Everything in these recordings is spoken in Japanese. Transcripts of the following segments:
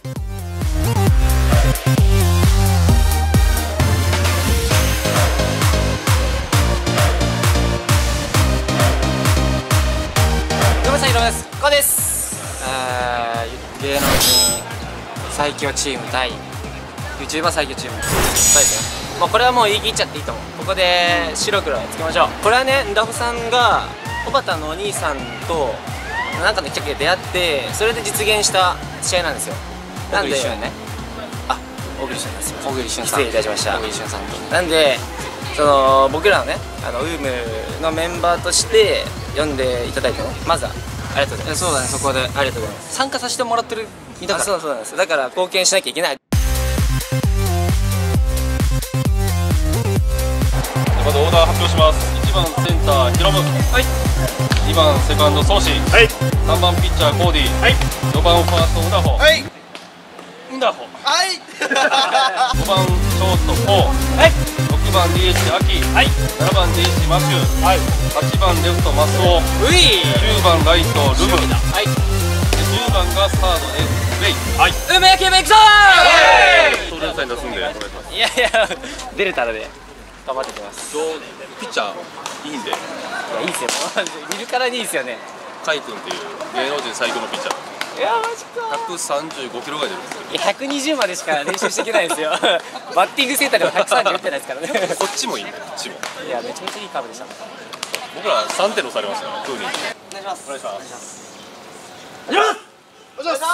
井上です。こうです。芸能人最強チーム対 YouTuber 最強チーム、そうですね。もうこれはもう言い切っちゃっていいと思う。ここで白黒つけましょう。これはね、ンダホさんが小畑のお兄さんとなんかの企画で出会って、それで実現した試合なんですよ。なんで、あ、小栗旬です。小栗旬さん、失礼いたしました。小栗旬さんと。なんで、その僕らのね、UM のメンバーとして呼んでいただいてね、まずはありがとうございます。そうだね、そこでありがとうございます。参加させてもらってる身だから。そうなんです。だから貢献しなきゃいけない。 まずオーダー発表します。1番センターヒロム、はい、2番セカンドソーシ、はい、3番ピッチャーコーディ、はい、4番ファーストウダホ、はい、ウダホ、はい、5番ショートコー、はい、6番 DH アキ、はい、7番 DH マシュ、はい、8番レフトマスオ、10番ライトルム、はい、10番がサードでレイ、はい、梅野球部行くぞー。東電さんに出すんでお願いします。 いやいや、出れたらで頑張ってきます。 ピッチャーいいんで。いや、 いいっすよ。見るからにいいっすよね。 カイ君っていう芸能人最強のピッチャー。 いや、マジか。 135キロぐらい出るんですよ。 いや、120までしか練習していけないんですよ。バッティングセンターでも130打ってないですからね。 こっちもいいんだよ、こっちも。 いや、めちゃめちゃいいカーブでした。 僕ら3点のされましたから、クーリーに。 お願いします。 お願いします。 お願いします。お願いします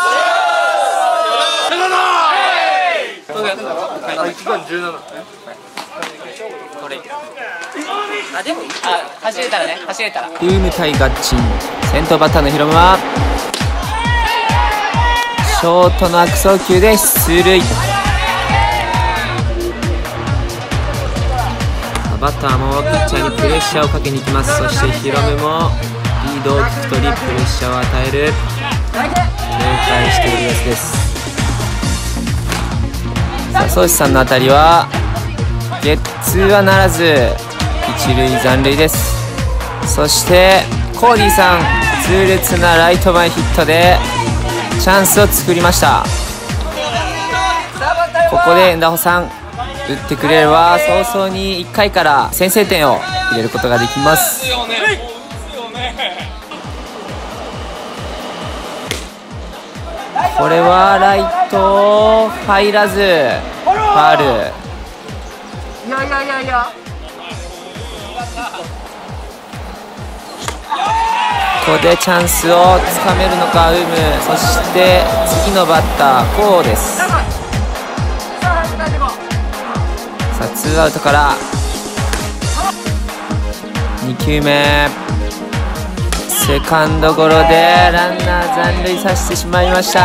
。1番17。これ。あ、でも、走れたらね、走れたら。UM対ガッチン。先頭バッターのヒロムは。ショートの悪送球で出塁。バッターもピッチャーにプレッシャーをかけに行きます。そしてヒロムもリードを聞き取りプレッシャーを与える。警戒している様子です。さあ、ソシさんの当たりはゲッツーはならず一塁残塁です。そしてコーディさん、痛烈なライト前ヒットでチャンスを作りました。ここでンダホさん打ってくれれば早々に1回から先制点を入れることができます。これはライト入らずファウル。いやここでチャンスをつかめるのかUM。そして次のバッターコウです。さあ、ツーアウトから2球目、セカンドゴロでランナー残塁させてしまいました。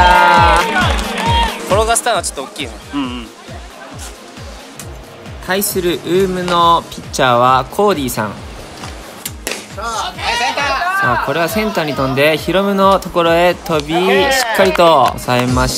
転がしたのはちょっと大きいね。対するUMのピッチャーはコーディさん。さあ、これはセンターに飛んでヒロムのところへ飛び、しっかりと抑えました。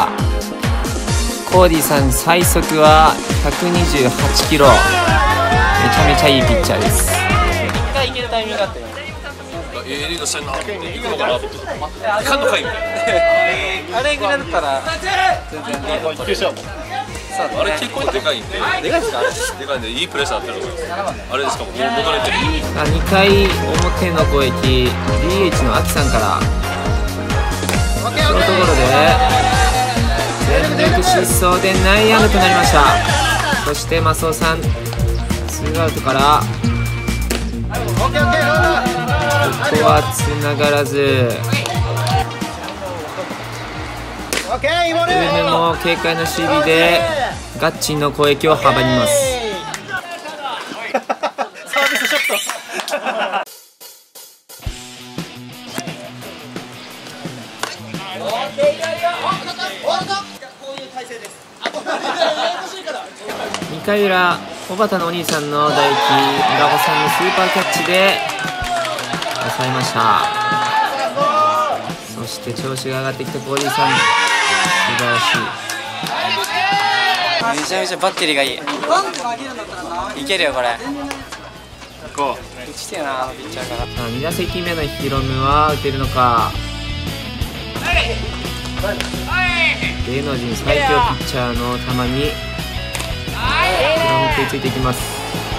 コーディさん最速は128キロ。めちゃめちゃいいピッチャーです。1回いけるタイミングがあってね、 リードしてんなって行くのかなっていかんのかいみたいな。 あれぐらいだったら全然リード取れる。 あれ結構でかいんで。 でかいですか？ でかいんでいいプレッシャーになってると思います。あれでしかも戻れてる。 2回表の攻撃、 DH のアキさんからショートゴロで全力疾走で内野安打となりました。そしてマスオさん、ツーアウトからここはつながらず、UMも軽快な守備でガッチンの攻撃を阻みます。サービスショット。2回裏、小畑のお兄さんの大輝、村尾さんのスーパーキャッチで抑えました。そして調子が上がってきたコーディさん、素晴らしい。めちゃめちゃバッテリーがいい。いけるよこれ。打ちてえな、ピッチャーから。さあ、2打席目のヒロムは打てるのか。 芸能人最強ピッチャーの球に食いついていきます。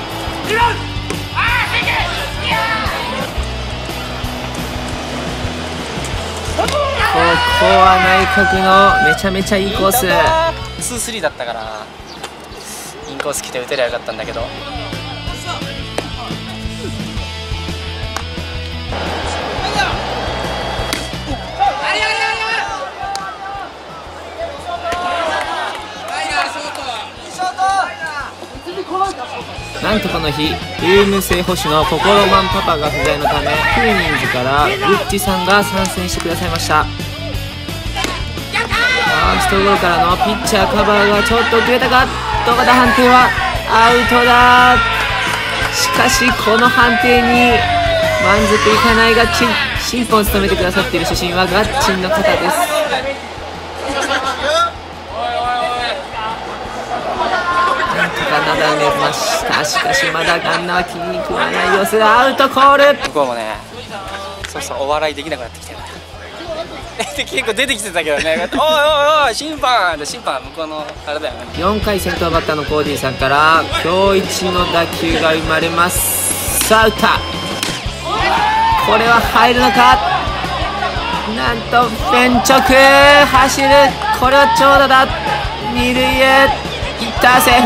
ここは内角のめちゃめちゃいいコース。 2-3 だったからインコース来て打てりゃよかったんだけど。 なんとこの日、ルーム正捕手のココロマンパパが不在のため、フーニンズからウッチさんが参戦してくださいました。ファーストゴロからのピッチャーカバーがちょっと遅れたが、どうだ、判定はアウトだ。しかしこの判定に満足いかないガッチン。審判を務めてくださっている主審はガッチンの方です。なだめました。しかしまだガンナは気に食わない様子。アウトコール。 向こうもね、そうそうお笑いできなくなってきてる結構出てきてたけどね、おいおいおい審判向こうのあれだよね。 4回先頭バッターのコーディさんから今日一の打球が生まれます。さあ打った。これは入るのか。なんとフ直走る。これは長打だ。二塁へいった。セー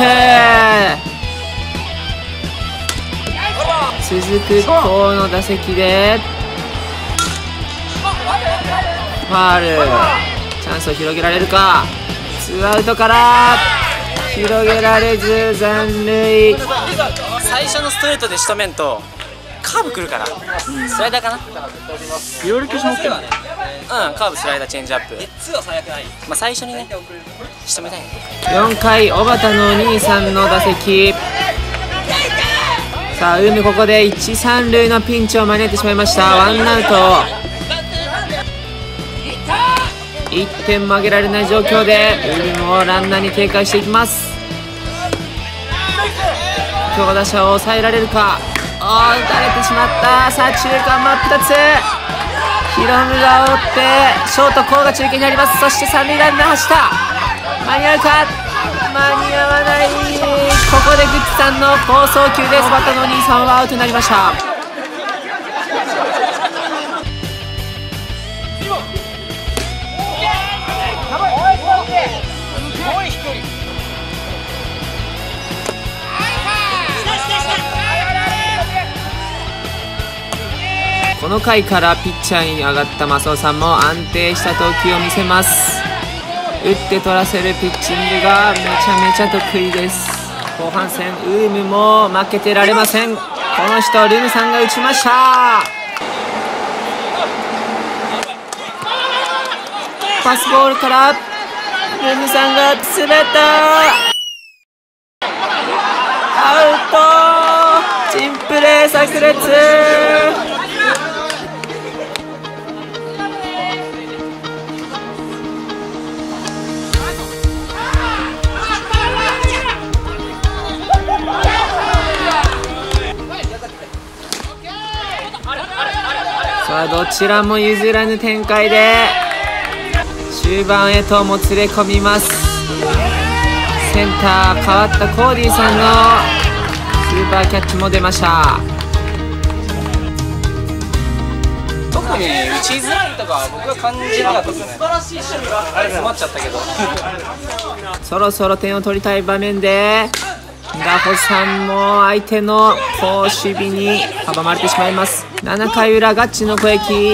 フ。続く河野打席でファール。チャンスを広げられるか。ツーアウトから広げられず残塁。 最初のストレートで仕留めんとカーブ来るから、スライダーかな。 いろいろ球種持ってるね。 カーブ、スライダー、チェンジアップ。まあ最初にね仕留めたい。 4回小畑のお兄さんの打席。さあ海、ここで1、3塁のピンチを招いてしまいました。ワンアウト。1点も上げられない状況で海もランナーに警戒していきます。強打者を抑えられるか。打たれてしまった。さあ中間真っ二つ。ヒロムが追ってショートコーが中継にあります。そして三塁ランナー走った。間に合うか。間に合わない。ここでグッチさんの好送球でバッターのお兄さんはアウトになりました。この回からピッチャーに上がったマスオさんも安定した投球を見せます。打って取らせるピッチングがめちゃめちゃ得意です。後半戦ウームも負けてられません。この人ルムさんが打ちました。パスボールからルムさんが滑った。アウト。珍プレー炸裂。さあどちらも譲らぬ展開で終盤へともつれ込みます。センター変わったコーディさんのスーパーキャッチも出ました。 特に打ちづらいとか僕は感じなかったですね。詰まっちゃったけどそろそろ点を取りたい場面でラホさんも相手の好守備に阻まれてしまいます。7回裏ガッチの攻撃。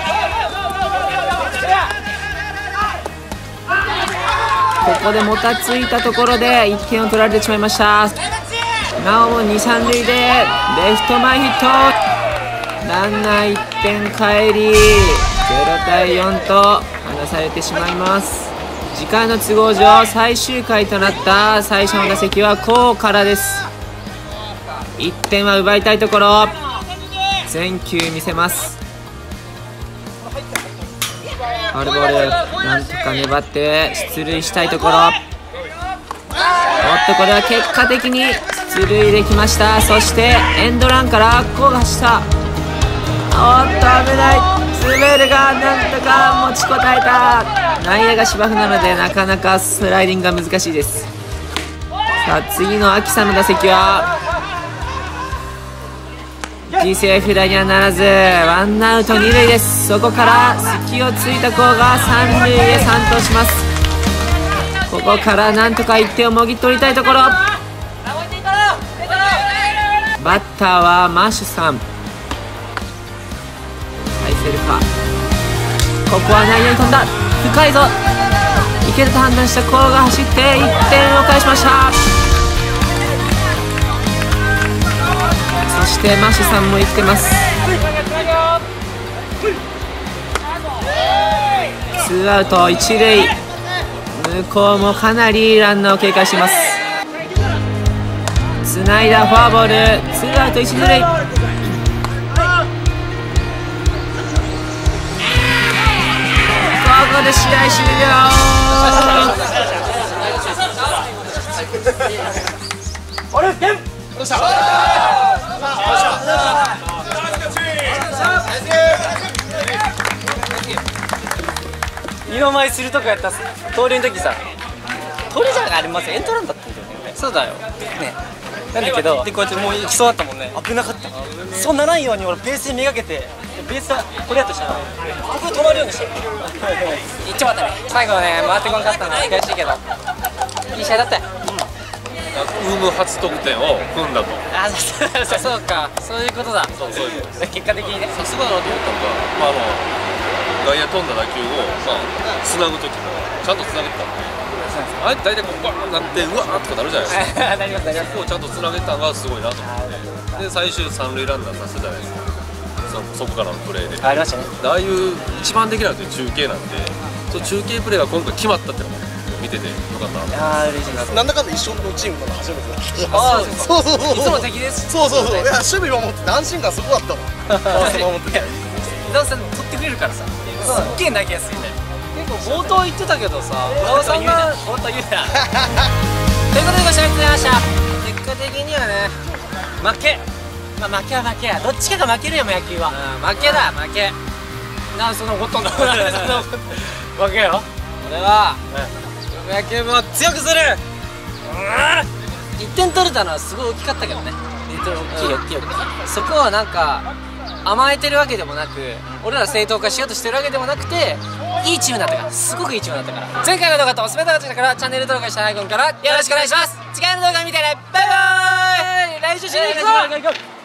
ここでもたついたところで1点を取られてしまいました。なおも2、3塁でレフト前ヒット。ランナー1点返り0対4と離されてしまいます。時間の都合上最終回となった最初の打席はこうからです。1点は奪いたいところ。全球見せます。ファウルボール。なんとか粘って出塁したいところ。おっとこれは結果的に出塁できました。そしてエンドランからこうがした。おっと危ない。ツベルがなんとか持ちこたえた。内野が芝生なのでなかなかスライディングが難しいです。さあ次の秋さんの打席は犠牲フライにはならず、ワンアウト2塁です。そこから隙をついた子が3塁へ散投します。ここからなんとか1点をもぎ取りたいところ。バッターはマッシュさん。返せるか。ここは内野に飛んだ。深いぞ。いけると判断したコーが走って1点を返しました。そしてマッシュさんも生きてます。ツーアウト1塁。向こうもかなりランナーを警戒しています。つないだフォアボール。ツーアウト1、2塁。ここで試合終了。 二の舞するとこやった盗塁の時さ、盗塁じゃありません、エントランだったんだよね。そうだよね。なんだけどでこうやってもう行きそうだったもんね。危なかった。そうならんように俺ベースにめがけて、ベースがこれやとしたらここ止まるようにして行っちまったね。最後はね回ってこんかったな。悔しいけどいい試合だったよ。 ウーム初得点を踏んだと。 あ、そうか、そういうことだ。そういう結果的にね。 さすがだなと思ったのが、外野飛んだ打球をつなぐ時もちゃんとつなげてたんで、あれ大体こうバーンなってうわーとかなるじゃないですか。 なりますなります。 ここをちゃんとつなげたのがすごいなと思って、で最終三塁ランナーさせたじゃないですか。そこからのプレーでありましたね。 ああいう一番できないという中継なんで、その中継プレーが今回決まったっていうのも見ててよかったな。 あー嬉しいです。 なんだかんだ一緒のチームなの初めてだ。 ああ、 そうそうそう。 いつも敵です。 そうそうそう。いや守備守ってて安心感すごかったもん。守ってて。 伊沢さん取ってくれるからさ、すっげえ投げやすいんだよ。結構冒頭言ってたけどさ、浦和さんが冒頭言うな。ということでご視聴ありがとうございました。結果的にはね、負け。まあ負けは負けや。どっちかが負けるよもう野球は。負けだ負け。なんその怒っとんだ。負けよ。俺は野球部を強くする。1点取れたのはすごい大きかったけどね。大きいよ大きいよ。そこはなんか甘えてるわけでもなく、俺ら正当化しようとしてるわけでもなくて、いいチームだったから、すごくいいチームだったから。前回の動画とおすすめ動画だったからチャンネル登録したアイコンからよろしくお願いします。次回の動画見てね。バイバーイ。来週しに行くぞ。